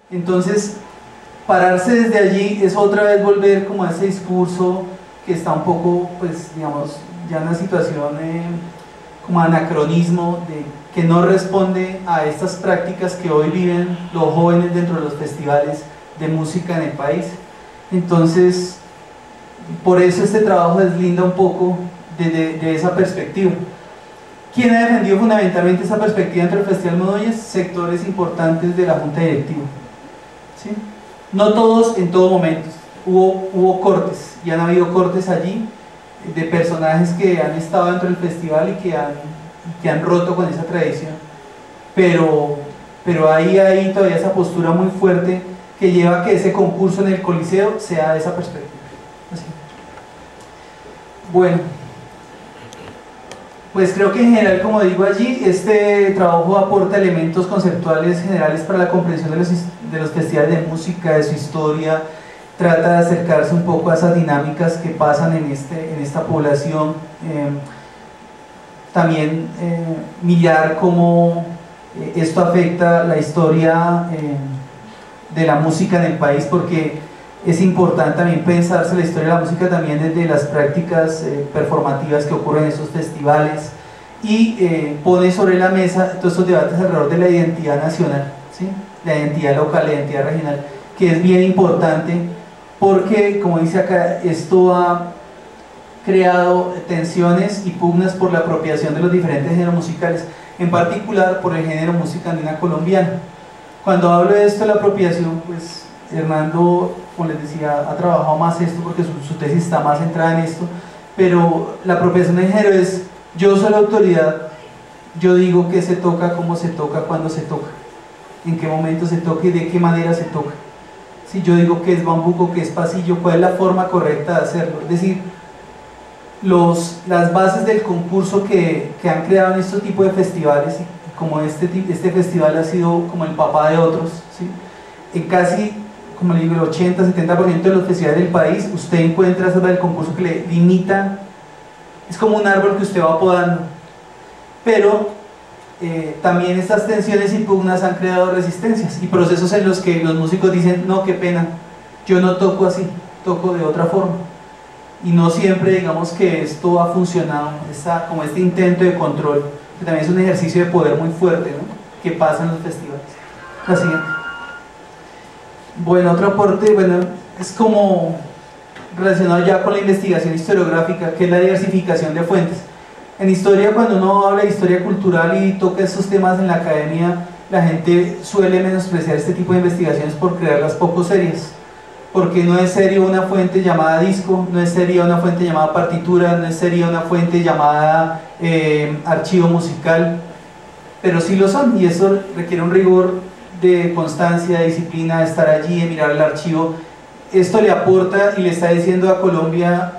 Entonces, pararse desde allí es otra vez volver como a ese discurso que está un poco, pues, digamos, ya en una situación como anacronismo, de que no responde a estas prácticas que hoy viven los jóvenes dentro de los festivales de música en el país. Entonces, por eso este trabajo deslinda un poco de esa perspectiva. ¿Quién ha defendido fundamentalmente esa perspectiva entre el Festival Monoyes? Sectores importantes de la Junta Directiva, ¿sí? No todos en todo momento, hubo cortes, y han habido cortes allí de personajes que han estado dentro del festival y que han roto con esa tradición, pero hay todavía esa postura muy fuerte que lleva a que ese concurso en el Coliseo sea de esa perspectiva. Así. Bueno, pues creo que en general, como digo allí, este trabajo aporta elementos conceptuales generales para la comprensión de los festivales de música, de su historia, trata de acercarse un poco a esas dinámicas que pasan en esta población, también mirar cómo esto afecta la historia de la música en el país, porque es importante también pensarse la historia de la música también desde las prácticas performativas que ocurren en esos festivales, y pone sobre la mesa todos estos debates alrededor de la identidad nacional, ¿sí? La identidad local, la identidad regional, que es bien importante porque, como dice acá, esto ha creado tensiones y pugnas por la apropiación de los diferentes géneros musicales, en particular por el género música andina colombiana. Cuando hablo de esto de la apropiación, pues Hernando, como les decía, ha trabajado más esto porque su tesis está más centrada en esto, pero la apropiación del género es: yo soy la autoridad, yo digo qué se toca, cómo se toca, cuándo se toca, en qué momento se toca y de qué manera se toca. Si yo digo que es bambuco, que es pasillo, cuál es la forma correcta de hacerlo. Es decir, las bases del concurso que han creado en este tipo de festivales, y como este festival ha sido como el papá de otros, ¿sí? En casi, como le digo, el 80-70% de los festivales del país, usted encuentra esas del concurso que le limitan. Es como un árbol que usted va podando, pero también estas tensiones y pugnas han creado resistencias y procesos en los que los músicos dicen: no, qué pena, yo no toco así, toco de otra forma. Y no siempre, digamos, que esto ha funcionado, como este intento de control, que también es un ejercicio de poder muy fuerte, ¿no?, que pasa en los festivales. La siguiente. Bueno, otro aporte, bueno, es como relacionado ya con la investigación historiográfica, que es la diversificación de fuentes. En historia, cuando uno habla de historia cultural y toca esos temas en la academia, la gente suele menospreciar este tipo de investigaciones por crearlas poco serias, porque no es serio una fuente llamada disco, no es seria una fuente llamada partitura, no es seria una fuente llamada archivo musical, pero sí lo son, y eso requiere un rigor de constancia, de disciplina, de estar allí, de mirar el archivo. Esto le aporta y le está diciendo a Colombia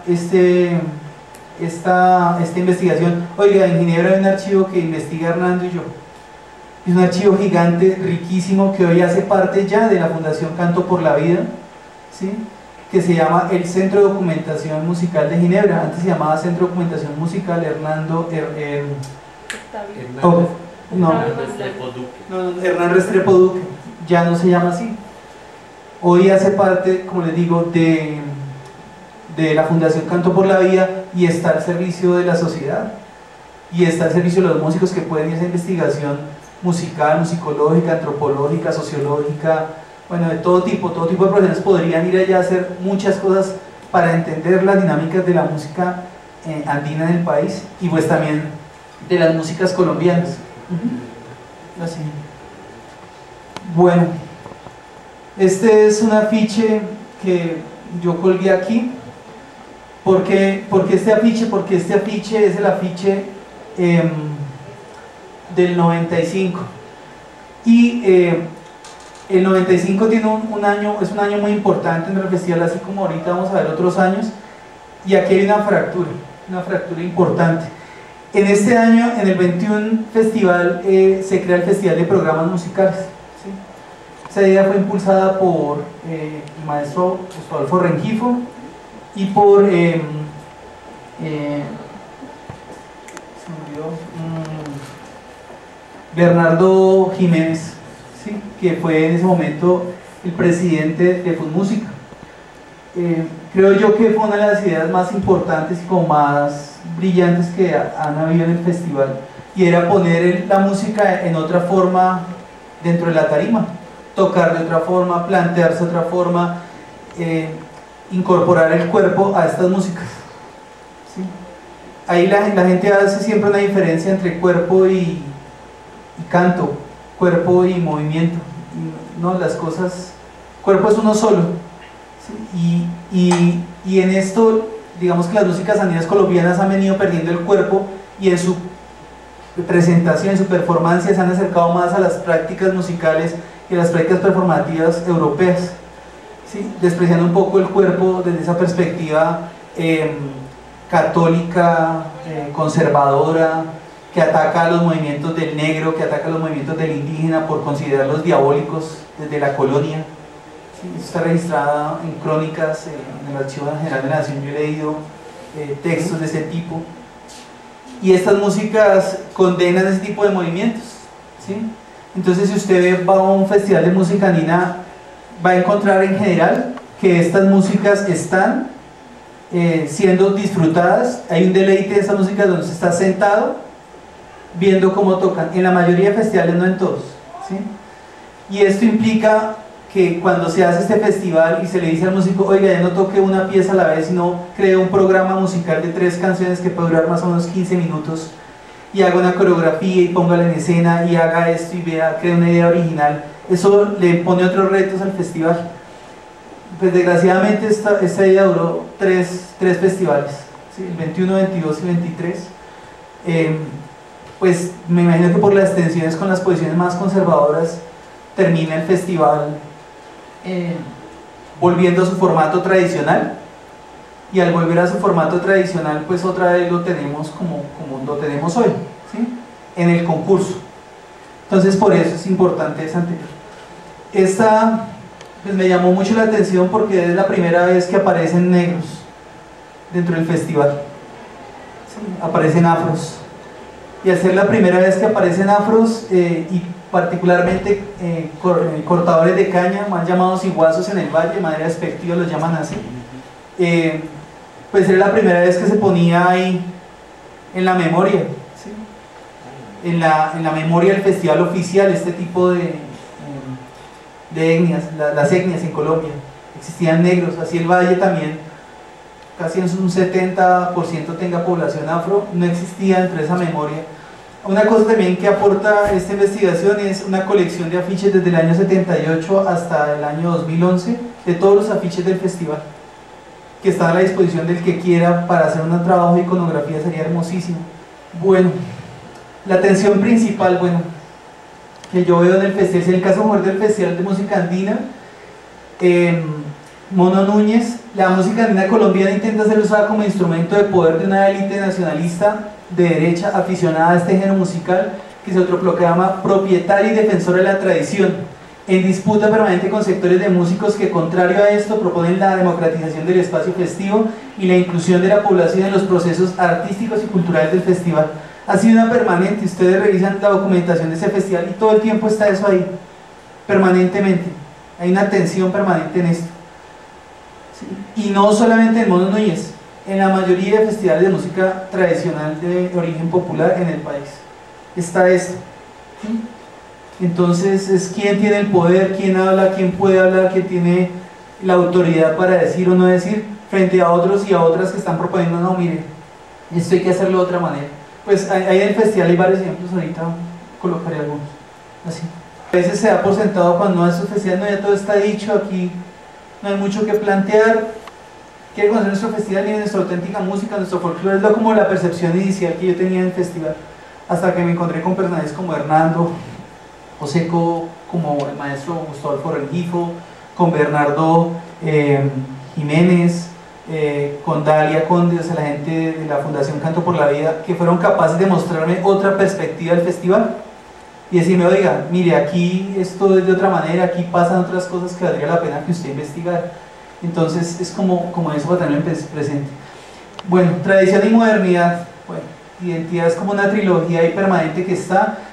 esta investigación: oiga, en Ginebra hay un archivo que investiga Hernando y yo, es un archivo gigante, riquísimo, que hoy hace parte ya de la Fundación Canto por la Vida, ¿sí?, que se llama el Centro de Documentación Musical de Ginebra. Antes se llamaba Centro de Documentación Musical Hernando Hernán Restrepo Duque, ya no se llama así. Hoy hace parte, como les digo, de la Fundación Canto por la Vida, y está al servicio de la sociedad, y está al servicio de los músicos que pueden ir a esa investigación musical, musicológica, antropológica, sociológica, bueno, de todo tipo de profesionales podrían ir allá a hacer muchas cosas para entender las dinámicas de la música andina en el país, y pues también de las músicas colombianas. Así. Bueno, este es un afiche que yo colgué aquí. ¿Por qué este afiche? Porque este afiche es el afiche del 95, y el 95 tiene es un año muy importante en el festival, así como ahorita vamos a ver otros años, y aquí hay una fractura importante. En este año, en el 21 festival, se crea el Festival de Programas Musicales, ¿sí? Esa idea fue impulsada por el maestro Adolfo Rengifo y por Bernardo Jiménez, ¿sí? Que fue en ese momento el presidente de FUNMúsica. Creo yo que fue una de las ideas más importantes y como más brillantes que han habido en el festival, y era poner la música en otra forma dentro de la tarima, tocar de otra forma, plantearse de otra forma, incorporar el cuerpo a estas músicas, ¿sí? Ahí la gente hace siempre una diferencia entre cuerpo y canto, cuerpo y movimiento, no, las cosas, cuerpo es uno solo, ¿sí? Y en esto, digamos que las músicas andinas colombianas han venido perdiendo el cuerpo, y en su presentación, en su performance, se han acercado más a las prácticas musicales y a las prácticas performativas europeas, ¿sí? Despreciando un poco el cuerpo desde esa perspectiva católica, conservadora, que ataca a los movimientos del negro, que ataca a los movimientos del indígena por considerarlos diabólicos desde la colonia. Sí, eso está registrado en crónicas, en el Archivo General de la Nación. Yo he leído textos de ese tipo, y estas músicas condenan ese tipo de movimientos, ¿sí? Entonces, si usted va a un festival de música andina, va a encontrar en general que estas músicas están siendo disfrutadas. Hay un deleite de estas músicas donde se está sentado viendo cómo tocan, en la mayoría de festivales, no en todos, ¿sí? Y esto implica que cuando se hace este festival y se le dice al músico, oiga, ya no toque una pieza a la vez, sino cree un programa musical de 3 canciones que puede durar más o menos 15 minutos, y haga una coreografía y póngala en escena y haga esto y vea, cree una idea original, eso le pone otros retos al festival. Pues desgraciadamente esta idea duró tres festivales, ¿sí? El 21, 22 y 23. Pues me imagino que por las tensiones con las posiciones más conservadoras termina el festival volviendo a su formato tradicional, y al volver a su formato tradicional, pues otra vez lo tenemos como lo tenemos hoy, ¿sí? En el concurso. Entonces, por eso es importante esa anterior. Esta pues me llamó mucho la atención porque es la primera vez que aparecen negros dentro del festival, ¿sí? Aparecen afros, y al ser la primera vez que aparecen afros, y particularmente cortadores de caña, mal llamados iguazos en el valle, de manera despectiva los llaman así, pues era la primera vez que se ponía ahí en la memoria, ¿sí? en la memoria del festival oficial, este tipo de etnias, las etnias en Colombia. Existían negros, así el valle también casi en un 70% tenga población afro, no existía dentro de esa memoria. Una cosa también que aporta esta investigación es una colección de afiches desde el año 78 hasta el año 2011 de todos los afiches del festival, que están a la disposición del que quiera para hacer un trabajo de iconografía, sería hermosísimo. Bueno, la atención principal, bueno, que yo veo en el festival, es el caso mejor del Festival de Música Andina. Mono Núñez, la música andina colombiana intenta ser usada como instrumento de poder de una élite nacionalista de derecha aficionada a este género musical que se autoproclama propietaria y defensora de la tradición, en disputa permanente con sectores de músicos que, contrario a esto, proponen la democratización del espacio festivo y la inclusión de la población en los procesos artísticos y culturales del festival. Ha sido una permanente, ustedes revisan la documentación de ese festival y todo el tiempo está eso ahí, permanentemente, hay una tensión permanente en esto. Y no solamente en Mono Núñez, en la mayoría de festivales de música tradicional de origen popular en el país está esto, ¿sí? Entonces es quién tiene el poder, quién habla, quién puede hablar, quién tiene la autoridad para decir o no decir, frente a otros y a otras que están proponiendo, no, mire, esto hay que hacerlo de otra manera. Pues ahí en el festival hay varios ejemplos, ahorita colocaré algunos, así. A veces se da por sentado cuando no, estos festivales no, ya todo está dicho, aquí no hay mucho que plantear. Quiere conocer nuestro festival y nuestra auténtica música, nuestro folclore, es como la percepción inicial que yo tenía en el festival, hasta que me encontré con personajes como Hernando Joseco, como el maestro Gustavo Rengifo, con Bernardo Jiménez, con Dalia Conde, o sea, la gente de la Fundación Canto por la Vida, que fueron capaces de mostrarme otra perspectiva del festival y decirme, oiga, mire, aquí esto es de otra manera, aquí pasan otras cosas que valdría la pena que usted investigara. Entonces es como eso para tenerlo presente. Bueno, tradición y modernidad. Bueno, identidad es como una trilogía ahí permanente que está,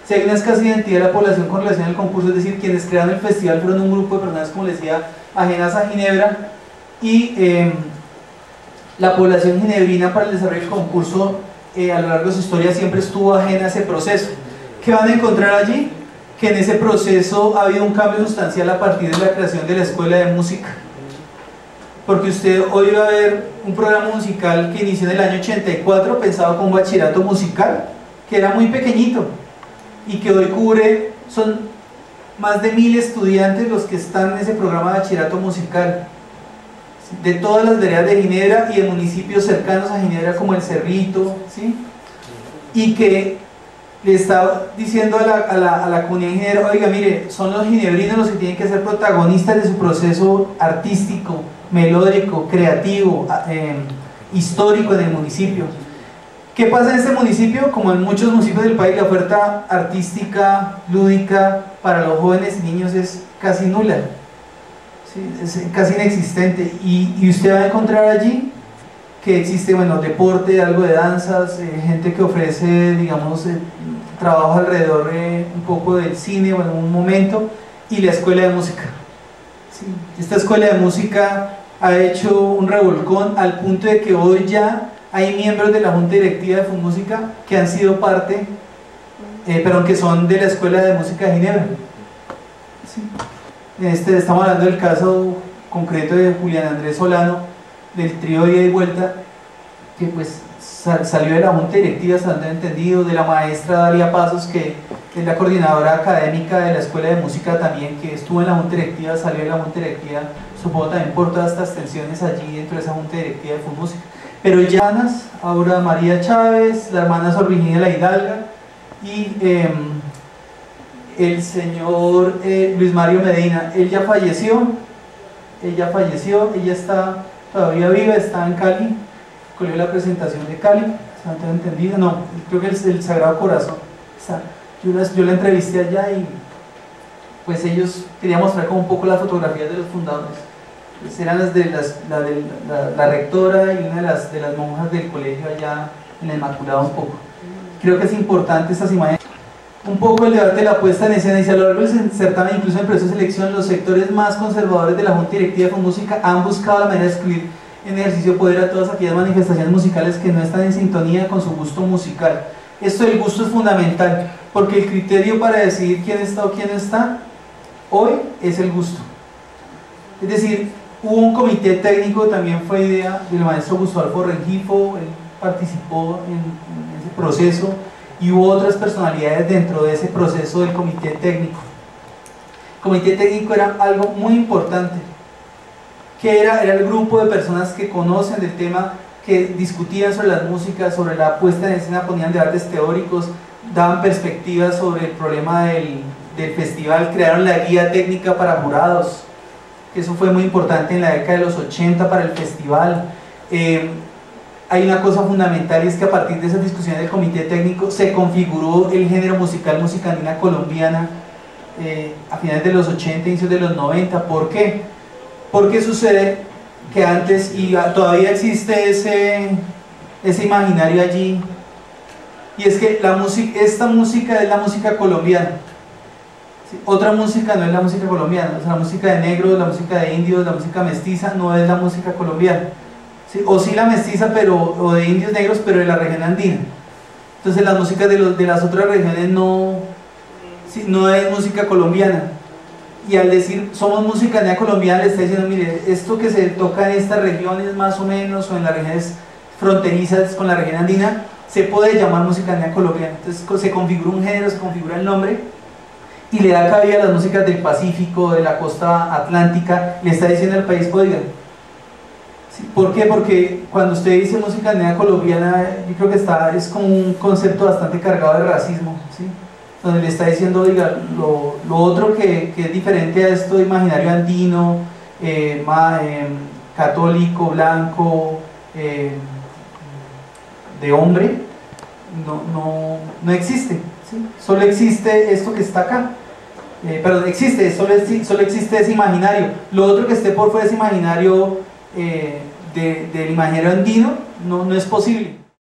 Si hay una escasa identidad de la población con relación al concurso, es decir, quienes crearon el festival fueron un grupo de personas, como les decía, ajenas a Ginebra, y la población ginebrina para el desarrollo del concurso a lo largo de su historia siempre estuvo ajena a ese proceso. ¿Qué van a encontrar allí? Que en ese proceso ha habido un cambio sustancial a partir de la creación de la escuela de música, porque usted hoy va a ver un programa musical que inició en el año 84 pensado como bachillerato musical, que era muy pequeñito y que hoy cubre, son más de 1000 estudiantes los que están en ese programa de bachillerato musical, de todas las veredas de Ginebra y de municipios cercanos a Ginebra como El Cerrito, ¿sí? Y que le está diciendo a la comunidad de Ginebra, oiga, mire, son los ginebrinos los que tienen que ser protagonistas de su proceso artístico, melódico, creativo, histórico en el municipio. ¿Qué pasa en este municipio? Como en muchos municipios del país, la oferta artística, lúdica para los jóvenes y niños es casi nula, ¿sí? Es casi inexistente, y usted va a encontrar allí que existe, bueno, deporte, algo de danzas, gente que ofrece, digamos, trabajo alrededor un poco del cine, bueno, en un momento, y la escuela de música. Sí. Esta escuela de música ha hecho un revolcón al punto de que hoy ya hay miembros de la junta directiva de FUNMúsica que han sido parte, pero que son de la escuela de música de Ginebra. Sí. Estamos hablando del caso concreto de Julián Andrés Solano, del trío Ida y Vuelta, que pues salió de la junta directiva, hasta donde he entendido, de la maestra Dalia Pasos, que es la coordinadora académica de la escuela de música también, que estuvo en la junta directiva, salió de la junta directiva, supongo también por todas estas tensiones allí dentro de esa junta directiva de FUNMúsica. Pero ya hermanas, Aura María Chávez, la hermana Sor Virginia La Hidalga y el señor Luis Mario Medina. Ella falleció, ella está todavía viva, está en Cali, Colegio de la Presentación de Cali, ¿se han entendido? No, creo que es el Sagrado Corazón. Yo la entrevisté allá y pues ellos querían mostrar como un poco las fotografías de los fundadores. Pues eran las de la rectora y una de las monjas del colegio allá en la Inmaculada un poco. Creo que es importante estas imágenes. Un poco el debate de la puesta en escena, y a lo largo del certamen, incluso en el proceso de selección, los sectores más conservadores de la Junta Directiva de FUNMúsica han buscado la manera de excluir en ejercicio de poder a todas aquellas manifestaciones musicales que no están en sintonía con su gusto musical. Esto del gusto es fundamental, porque el criterio para decidir quién está o quién no está hoy es el gusto. Es decir, hubo un comité técnico, también fue idea del maestro Gustavo Rengifo, él participó en ese proceso, y hubo otras personalidades dentro de ese proceso del comité técnico. El comité técnico era algo muy importante, que era el grupo de personas que conocen del tema, que discutían sobre las músicas, sobre la puesta en escena, ponían debates teóricos, daban perspectivas sobre el problema del festival, crearon la guía técnica para jurados, que eso fue muy importante en la década de los 80 para el festival. Hay una cosa fundamental, y es que a partir de esas discusiones del comité técnico se configuró el género musical, música andina colombiana, a finales de los 80, inicios de los 90. ¿Por qué? Porque sucede que antes, y todavía existe ese imaginario allí, y es que esta música es la música colombiana. ¿Sí? Otra música no es la música colombiana, o sea, la música de negros, la música de indios, la música mestiza no es la música colombiana. ¿Sí? O sí la mestiza, o de indios negros, pero de la región andina. Entonces las músicas de las otras regiones no es música colombiana. Y al decir somos música andina colombiana, le está diciendo, mire, esto que se toca en estas regiones más o menos, o en las regiones fronterizas con la región andina, se puede llamar música andina colombiana. Entonces se configura un género, se configura el nombre, y le da cabida a las músicas del Pacífico, de la costa atlántica. Le está diciendo al país, oigan, ¿sí? ¿Por qué? Porque cuando usted dice música andina colombiana, yo creo que es como un concepto bastante cargado de racismo, ¿sí? Donde le está diciendo, oiga, lo otro que es diferente a esto imaginario andino, católico, blanco, de hombre, no existe, ¿sí? Solo existe esto que está acá. Perdón, solo existe ese imaginario. Lo otro que esté por fuera de ese imaginario del imaginario andino no es posible.